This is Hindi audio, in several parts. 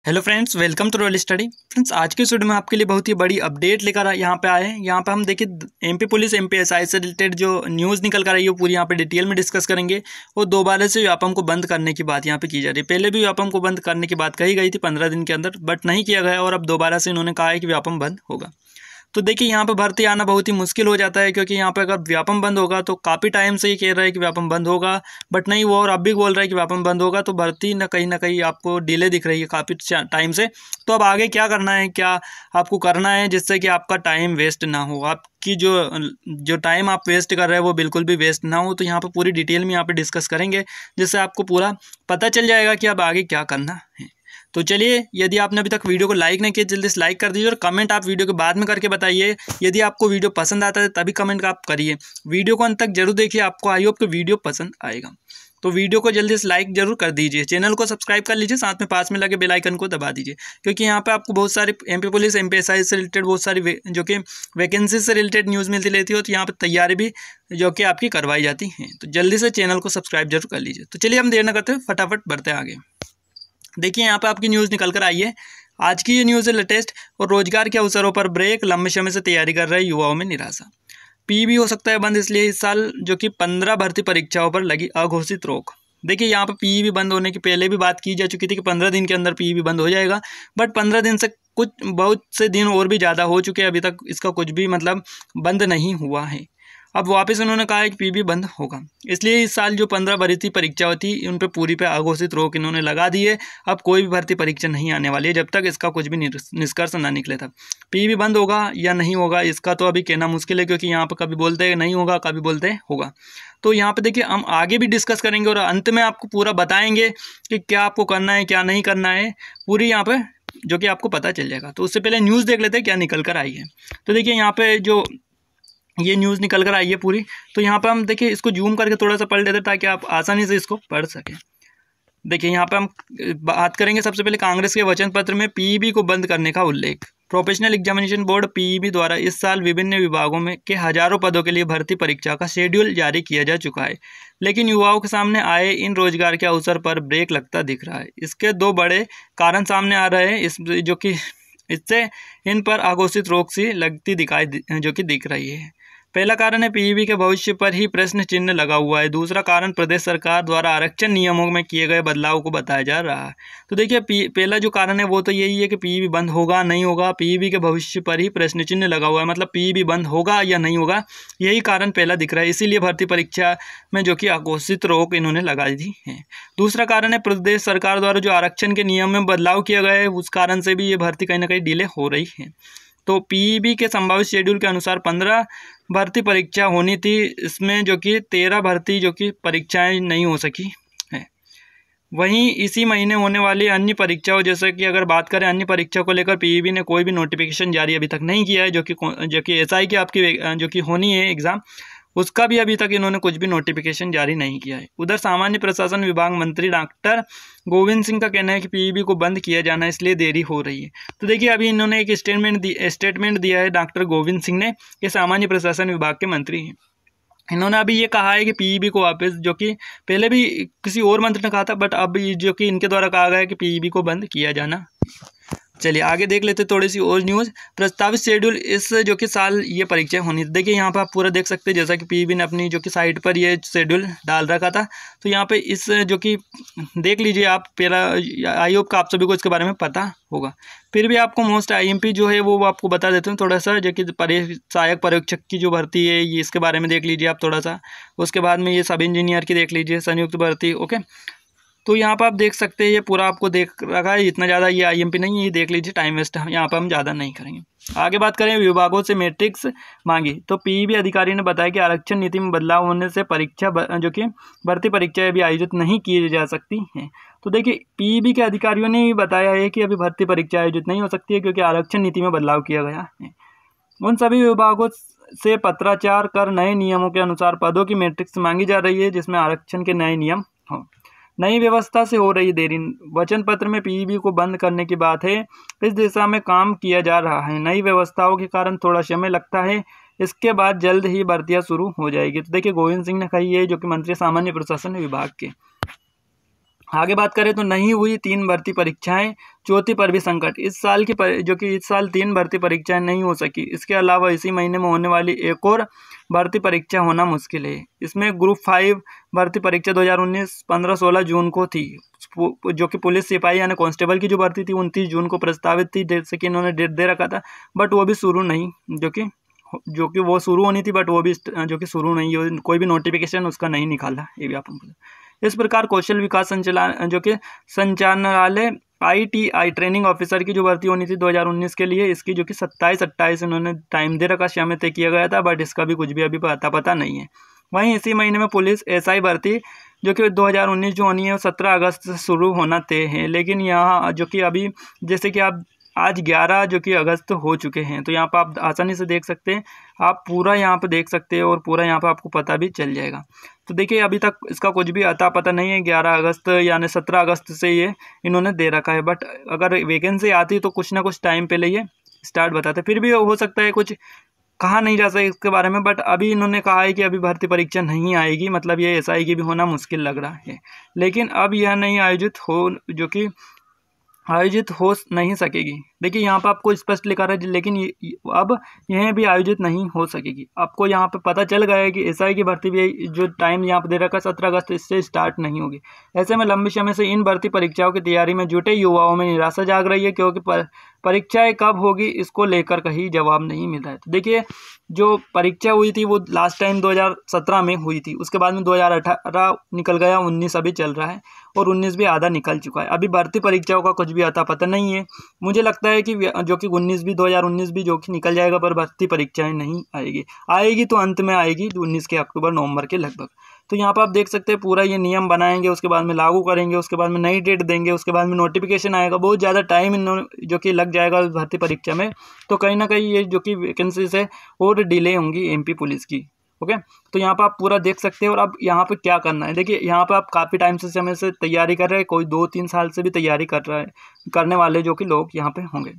Hello friends, welcome to royal study. Friends, आज के वीडियो में आपके लिए बहुत ही बड़ी अपडेट लेकर यहाँ पे आए हैं। यहाँ पे हम देखिए एमपी पुलिस एमपीएसआई से रिलेटेड जो न्यूज़ निकल कर आई है वो पूरी यहाँ पे डिटेल में डिस्कस करेंगे। और दोबारा से व्यापम को बंद करने की बात यहाँ पे की जा रही है। पहले भी व्यापम को बंद करने की बात कही गई थी 15 दिन के अंदर, बट नहीं किया गया और अब दोबारा से इन्होंने कहा है कि व्यापम बंद होगा। तो देखिए यहाँ पे भर्ती आना बहुत ही मुश्किल हो जाता है, क्योंकि यहाँ पे अगर व्यापम बंद होगा तो काफ़ी टाइम से ये कह रहा है कि व्यापम बंद होगा, बट नहीं वो और अब भी बोल रहा है कि व्यापम बंद होगा। तो भर्ती ना कहीं आपको डिले दिख रही है काफ़ी टाइम से। तो अब आगे क्या करना है, क्या आपको करना है जिससे कि आपका टाइम वेस्ट ना हो, आपकी जो टाइम आप वेस्ट कर रहे हैं वो बिल्कुल भी वेस्ट ना हो। तो यहाँ पर पूरी डिटेल में यहाँ पर डिस्कस करेंगे, जिससे आपको पूरा पता चल जाएगा कि अब आगे क्या करना है। तो चलिए, यदि आपने अभी तक वीडियो को लाइक नहीं किया जल्दी से लाइक कर दीजिए और कमेंट आप वीडियो के बाद में करके बताइए। यदि आपको वीडियो पसंद आता है तभी कमेंट आप करिए। वीडियो को अंत तक जरूर देखिए, आपको आई होप कि वीडियो पसंद आएगा। तो वीडियो को जल्दी से लाइक जरूर कर दीजिए, चैनल को सब्सक्राइब कर लीजिए, साथ में पास में लगे बेल आइकन को दबा दीजिए, क्योंकि यहाँ पे आपको बहुत सारे एमपी पुलिस एमपीएसआई से रिलेटेड बहुत सारी जो कि वैकेंसी से रिलेटेड न्यूज़ मिलती रहती है। तो यहाँ पर तैयारी भी जो कि आपकी करवाई जाती हैं। तो जल्दी से चैनल को सब्सक्राइब जरूर कर लीजिए। तो चलिए, हम देर न करते हुए फटाफट बढ़ते हैं आगे। देखिए यहाँ पे आपकी न्यूज़ निकल कर आई है। आज की ये न्यूज़ है लेटेस्ट। और रोजगार के अवसरों पर ब्रेक, लंबे समय से तैयारी कर रहे युवाओं में निराशा। पीईबी हो सकता है बंद, इसलिए इस साल जो कि 15 भर्ती परीक्षाओं पर लगी अघोषित रोक। देखिए यहाँ पे पीईबी बंद होने की पहले भी बात की जा चुकी थी कि 15 दिन के अंदर पीईबी बंद हो जाएगा, बट 15 दिन से कुछ बहुत से दिन और भी ज़्यादा हो चुके हैं, अभी तक इसका कुछ भी मतलब बंद नहीं हुआ है। अब वापस उन्होंने कहा है कि पीईबी बंद होगा, इसलिए इस साल जो 15 भर्ती परीक्षा थी उन पे पूरी पे अघोषित रोक इन्होंने लगा दी है। अब कोई भी भर्ती परीक्षा नहीं आने वाली है जब तक इसका कुछ भी निष्कर्ष ना निकले था। पीईबी बंद होगा या नहीं होगा इसका तो अभी कहना मुश्किल है, क्योंकि यहाँ पर कभी बोलते हैं नहीं होगा, कभी बोलते हैं होगा। तो यहाँ पे देखिए हम आगे भी डिस्कस करेंगे और अंत में आपको पूरा बताएंगे कि क्या आपको करना है क्या नहीं करना है, पूरी यहाँ पे जो कि आपको पता चल जाएगा। तो उससे पहले न्यूज़ देख लेते हैं क्या निकल कर आई है। तो देखिए यहाँ पे जो ये न्यूज़ निकल कर आई है पूरी, तो यहाँ पे हम देखिए इसको जूम करके थोड़ा सा पढ़ लेते हैं ताकि आप आसानी से इसको पढ़ सकें। देखिए यहाँ पे हम बात करेंगे सबसे पहले कांग्रेस के वचन पत्र में पीईबी को बंद करने का उल्लेख। प्रोफेशनल एग्जामिनेशन बोर्ड पीईबी द्वारा इस साल विभिन्न विभागों में के हजारों पदों के लिए भर्ती परीक्षा का शेड्यूल जारी किया जा चुका है, लेकिन युवाओं के सामने आए इन रोजगार के अवसर पर ब्रेक लगता दिख रहा है। इसके दो बड़े कारण सामने आ रहे हैं, जो कि इससे इन पर अघोषित रोक सी लगती दिख रही है। पहला कारण है पीईबी के भविष्य पर ही प्रश्न चिन्ह लगा हुआ है। दूसरा कारण प्रदेश सरकार द्वारा आरक्षण नियमों में किए गए बदलाव को बताया जा रहा है। तो देखिए पहला जो कारण है वो तो यही है कि पीईबी बंद होगा नहीं होगा, पीईबी के भविष्य पर ही प्रश्न चिन्ह लगा हुआ है, मतलब पीईबी बंद होगा या नहीं होगा, यही कारण पहला दिख रहा है। इसीलिए भर्ती परीक्षा में जो कि अघोषित रोक इन्होंने लगा दी है। दूसरा कारण है प्रदेश सरकार द्वारा जो आरक्षण के नियम में बदलाव किया गया है, उस कारण से भी ये भर्ती कहीं ना कहीं डिले हो रही है। तो पीईबी के संभावित शेड्यूल के अनुसार 15 भर्ती परीक्षा होनी थी, इसमें जो कि 13 भर्ती जो कि परीक्षाएं नहीं हो सकी है। वहीं इसी महीने होने वाली अन्य परीक्षाओं, जैसे कि अगर बात करें अन्य परीक्षा को लेकर पीईबी ने कोई भी नोटिफिकेशन जारी अभी तक नहीं किया है, जो कि एसआई की आपकी जो कि होनी है एग्ज़ाम, उसका भी अभी तक इन्होंने कुछ भी नोटिफिकेशन जारी नहीं किया है। उधर सामान्य प्रशासन विभाग मंत्री डॉक्टर गोविंद सिंह का कहना है कि पीईबी को बंद किया जाना है, इसलिए देरी हो रही है। तो देखिए अभी इन्होंने एक स्टेटमेंट दिया है डॉक्टर गोविंद सिंह ने, ये सामान्य प्रशासन विभाग के मंत्री हैं। इन्होंने अभी ये कहा है कि पीईबी को वापस, जो कि पहले भी किसी और मंत्री ने कहा था, बट अब जो कि इनके द्वारा कहा गया है कि पीईबी को बंद किया जाना। चलिए आगे देख लेते थोड़ी सी और न्यूज़। प्रस्तावित शेड्यूल इस जो कि साल ये परीक्षा होनी थी। देखिए यहाँ पर आप पूरा देख सकते हैं, जैसा कि पीईबी ने अपनी जो कि साइट पर ये शेड्यूल डाल रखा था। तो यहाँ पे इस जो कि देख लीजिए आप, पहला आई होप का आप सभी को इसके बारे में पता होगा, फिर भी आपको मोस्ट आईएमपी जो है वो आपको बता देते हैं थोड़ा सा, जो कि सहायक परीक्षक की जो भर्ती है ये इसके बारे में देख लीजिए आप थोड़ा सा। उसके बाद में ये सब इंजीनियर की देख लीजिए, संयुक्त भर्ती। ओके, तो यहाँ पर आप देख सकते हैं ये पूरा आपको देख रखा है, इतना ज़्यादा ये आईएमपी नहीं है, ये देख लीजिए, टाइम वेस्ट यहाँ पर हम ज़्यादा नहीं करेंगे। आगे बात करें विभागों से मैट्रिक्स मांगी, तो पीईबी अधिकारी ने बताया कि आरक्षण नीति में बदलाव होने से परीक्षा जो कि भर्ती परीक्षाएं भी आयोजित नहीं की जा सकती हैं। तो देखिए पीईबी के अधिकारियों ने भी बताया है कि अभी भर्ती परीक्षा आयोजित नहीं हो सकती है, क्योंकि आरक्षण नीति में बदलाव किया गया है। उन सभी विभागों से पत्राचार कर नए नियमों के अनुसार पदों की मैट्रिक्स मांगी जा रही है, जिसमें आरक्षण के नए नियम हों। नई व्यवस्था से हो रही देरी, वचन पत्र में पीईबी को बंद करने की बात है, इस दिशा में काम किया जा रहा है। नई व्यवस्थाओं के कारण थोड़ा समय लगता है, इसके बाद जल्द ही भर्तियां शुरू हो जाएगी। तो देखिए गोविंद सिंह ने कही है, जो कि मंत्री सामान्य प्रशासन विभाग के। आगे बात करें तो नहीं हुई 3 भर्ती परीक्षाएं, चौथी पर भी संकट। इस साल जो कि इस साल 3 भर्ती परीक्षाएं नहीं हो सकी। इसके अलावा इसी महीने में होने वाली एक और भर्ती परीक्षा होना मुश्किल है। इसमें ग्रुप 5 भर्ती परीक्षा 2019 15-16 जून को थी, जो कि पुलिस सिपाही यानी कांस्टेबल की जो भर्ती थी 29 जून को प्रस्तावित थी, जैसे कि इन्होंने डेट दे रखा था, बट वो भी शुरू नहीं, जो कि वो शुरू होनी थी, बट वो भी जो कि शुरू नहीं हो, कोई भी नोटिफिकेशन उसका नहीं निकाला। ये भी आप इस प्रकार कौशल विकास संचालन जो कि संचालनालय ITI ट्रेनिंग ऑफिसर की जो भर्ती होनी थी 2019 के लिए, इसकी जो कि 27-28 इन्होंने टाइम दे रखा, समय तय किया गया था, बट इसका भी कुछ भी अभी पता नहीं है। वहीं इसी महीने में पुलिस SI भर्ती जो कि 2019 जो होनी है वो 17 अगस्त से शुरू होना तय है। लेकिन यहाँ जो कि अभी जैसे कि आप आज 11 जो कि अगस्त हो चुके हैं, तो यहाँ पर आप आसानी से देख सकते हैं, आप पूरा यहाँ पर देख सकते हैं और पूरा यहाँ पर आपको पता भी चल जाएगा। तो देखिए अभी तक इसका कुछ भी अता पता नहीं है। 11 अगस्त यानी 17 अगस्त से ये इन्होंने दे रखा है, बट अगर वैकेंसी आती तो कुछ ना कुछ टाइम पहले ये स्टार्ट बताते। फिर भी हो सकता है, कुछ कहा नहीं जा सकता इसके बारे में, बट अभी इन्होंने कहा है कि अभी भर्ती परीक्षा नहीं आएगी, मतलब ये SI की भी होना मुश्किल लग रहा है। लेकिन अब यह नहीं आयोजित हो नहीं सकेगी। देखिए यहाँ पर आपको स्पष्ट लिखा रहा है, लेकिन अब यह भी आयोजित नहीं हो सकेगी। आपको यहाँ पे पता चल गया है कि SI की भर्ती भी जो टाइम यहाँ पे दे रखा है 17 अगस्त, इससे स्टार्ट नहीं होगी। ऐसे में लंबे समय से इन भर्ती परीक्षाओं की तैयारी में जुटे युवाओं में निराशा जाग रही है, क्योंकि परीक्षाएं कब होगी इसको लेकर कहीं जवाब नहीं मिल रहा है। तो देखिए जो परीक्षा हुई थी वो लास्ट टाइम 2017 में हुई थी, उसके बाद में 2018 निकल गया, 19 अभी चल रहा है और 19 भी आधा निकल चुका है। अभी भर्ती परीक्षाओं का कुछ भी अता पता नहीं है। मुझे लगता है कि जो कि 2019 भी जो कि निकल जाएगा, पर भर्ती परीक्षाएं नहीं आएगी तो अंत में आएगी 19 के अक्टूबर-नवंबर के लगभग। तो यहाँ पर आप देख सकते हैं पूरा ये नियम बनाएंगे, उसके बाद में लागू करेंगे, उसके बाद में नई डेट देंगे, उसके बाद में नोटिफिकेशन आएगा। बहुत ज़्यादा टाइम इन्होंने जो कि लग जाएगा भर्ती परीक्षा में, तो कहीं ना कहीं ये जो कि वैकेंसीज है और डिले होंगी MP पुलिस की। ओके, तो यहाँ पर आप पूरा देख सकते हैं। और अब यहाँ पे क्या करना है, देखिए यहाँ पे आप काफ़ी टाइम से समय से तैयारी कर रहे हैं, कोई 2-3 साल से भी तैयारी कर रहा है, करने वाले जो कि लोग यहाँ पे होंगे।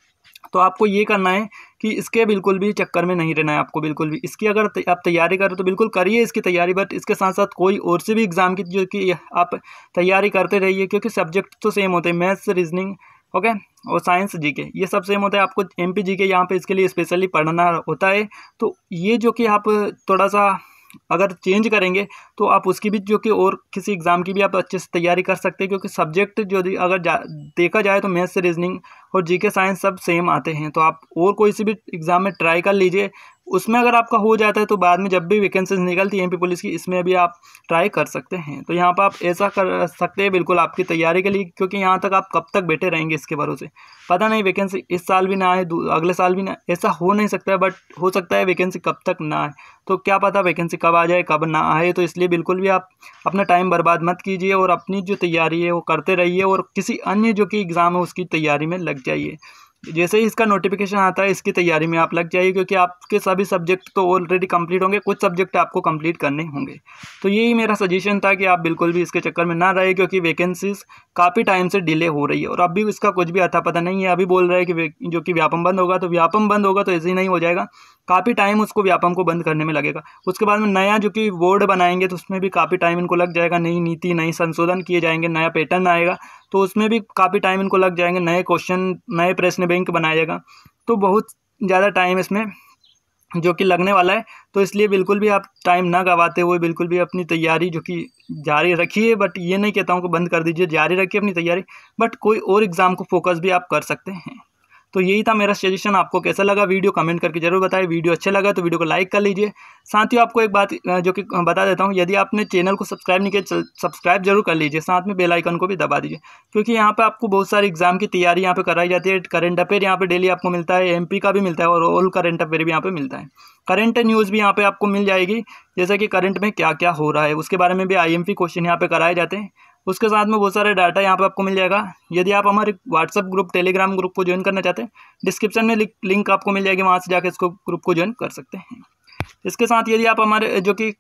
तो आपको ये करना है कि इसके बिल्कुल भी चक्कर में नहीं रहना है आपको, बिल्कुल भी। इसकी अगर आप तैयारी करें तो बिल्कुल करिए इसकी तैयारी, बट इसके साथ साथ कोई और से भी एग्ज़ाम की जो कि आप तैयारी करते रहिए, क्योंकि सब्जेक्ट तो सेम होते हैं, मैथ्स, रीजनिंग, ओके, और साइंस, GK, ये सब सेम होता है। आपको MP GK यहाँ पे इसके लिए स्पेशली पढ़ना होता है। तो ये जो कि आप थोड़ा सा अगर चेंज करेंगे तो आप उसकी भी जो कि और किसी एग्ज़ाम की भी आप अच्छे से तैयारी कर सकते हैं, क्योंकि सब्जेक्ट जो अगर देखा जाए तो मैथ्स, रीजनिंग और GK साइंस सब सेम आते हैं। तो आप और कोई सी भी एग्ज़ाम में ट्राई कर लीजिए, उसमें अगर आपका हो जाता है तो बाद में जब भी वैकेंसीज निकलती है MP पुलिस की, इसमें भी आप ट्राई कर सकते हैं। तो यहाँ पर आप ऐसा कर सकते हैं बिल्कुल आपकी तैयारी के लिए, क्योंकि यहाँ तक आप कब तक बैठे रहेंगे इसके भरोसे, पता नहीं वैकेंसी इस साल भी ना आए, अगले साल भी ना, ऐसा हो नहीं सकता है, बट हो सकता है वैकेंसी कब तक ना आए। तो क्या पता वैकेंसी कब आ जाए कब ना आए। तो इसलिए बिल्कुल भी आप अपना टाइम बर्बाद मत कीजिए और अपनी जो तैयारी है वो करते रहिए, और किसी अन्य जो कि एग्ज़ाम है उसकी तैयारी में लग जाइए। जैसे ही इसका नोटिफिकेशन आता है इसकी तैयारी में आप लग जाइए, क्योंकि आपके सभी सब्जेक्ट तो ऑलरेडी कंप्लीट होंगे, कुछ सब्जेक्ट आपको कंप्लीट करने होंगे। तो यही मेरा सजेशन था कि आप बिल्कुल भी इसके चक्कर में ना रहे, क्योंकि वैकेंसीज काफ़ी टाइम से डिले हो रही है और अभी इसका कुछ भी अता पता नहीं है। अभी बोल रहे हैं कि जो कि व्यापम बंद होगा, तो व्यापम बंद होगा तो ऐसे ही नहीं हो जाएगा, काफ़ी टाइम उसको व्यापम को बंद करने में लगेगा। उसके बाद में नया जो कि बोर्ड बनाएंगे तो उसमें भी काफ़ी टाइम इनको लग जाएगा, नई नीति, नई संशोधन किए जाएंगे, नया पैटर्न आएगा तो उसमें भी काफ़ी टाइम इनको लग जाएंगे, नए क्वेश्चन, नए प्रश्न बैंक बनाया जाएगा, तो बहुत ज़्यादा टाइम इसमें जो कि लगने वाला है। तो इसलिए बिल्कुल भी आप टाइम ना गवाते हुए बिल्कुल भी अपनी तैयारी जो कि जारी रखिए, बट ये नहीं कहता हूँ कि बंद कर दीजिए, जारी रखिए अपनी तैयारी, बट कोई और एग्ज़ाम को फोकस भी आप कर सकते हैं। तो यही था मेरा सजेशन। आपको कैसा लगा वीडियो कमेंट करके जरूर बताएं। वीडियो अच्छा लगा तो वीडियो को लाइक कर लीजिए। साथ ही आपको एक बात जो कि बता देता हूं, यदि आपने चैनल को सब्सक्राइब नहीं किया सब्सक्राइब जरूर कर लीजिए, साथ में बेल आइकन को भी दबा दीजिए, क्योंकि यहाँ पे आपको बहुत सारी एग्जाम की तैयारी यहाँ पे कराई जाती है। करंट अफेयर यहाँ पे डेली आपको मिलता है, MP का भी मिलता है और ऑल करंट अफेयर भी यहाँ पे मिलता है। करंट न्यूज़ भी यहाँ पे आपको मिल जाएगी, जैसे कि करंट में क्या क्या हो रहा है उसके बारे में भी IMP क्वेश्चन यहाँ पे कराए जाते हैं। उसके साथ में बहुत सारे डाटा यहाँ पे आपको मिल जाएगा। यदि आप हमारे व्हाट्सएप ग्रुप, टेलीग्राम ग्रुप को ज्वाइन करना चाहते हैं, डिस्क्रिप्शन में लिंक आपको मिल जाएगी, वहाँ से जाकर इसको ग्रुप को ज्वाइन कर सकते हैं। इसके साथ यदि आप हमारे जो कि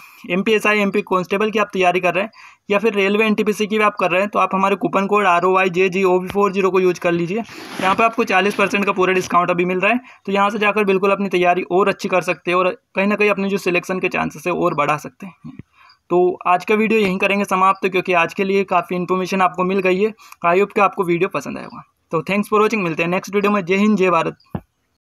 MPSI MP कांस्टेबल की आप तैयारी कर रहे हैं या फिर रेलवे NTPC की भी आप कर रहे हैं, तो आप हमारे कूपन कोड ROYJGOB40 को यूज कर लीजिए। यहाँ पे आपको 40% का पूरा डिस्काउंट अभी मिल रहा है, तो यहाँ से जाकर बिल्कुल अपनी तैयारी और अच्छी कर सकते हैं और कहीं ना कहीं अपने जो सिलेक्शन के चांसेस है और बढ़ा सकते हैं। तो आज का वीडियो यहीं करेंगे समाप्त, क्योंकि आज के लिए काफ़ी इन्फॉर्मेशन आपको मिल गई है। आई होप कि आपको वीडियो पसंद आएगा। तो थैंक्स फॉर वॉचिंग, मिलते हैं नेक्स्ट वीडियो में। जय हिंद, जय भारत।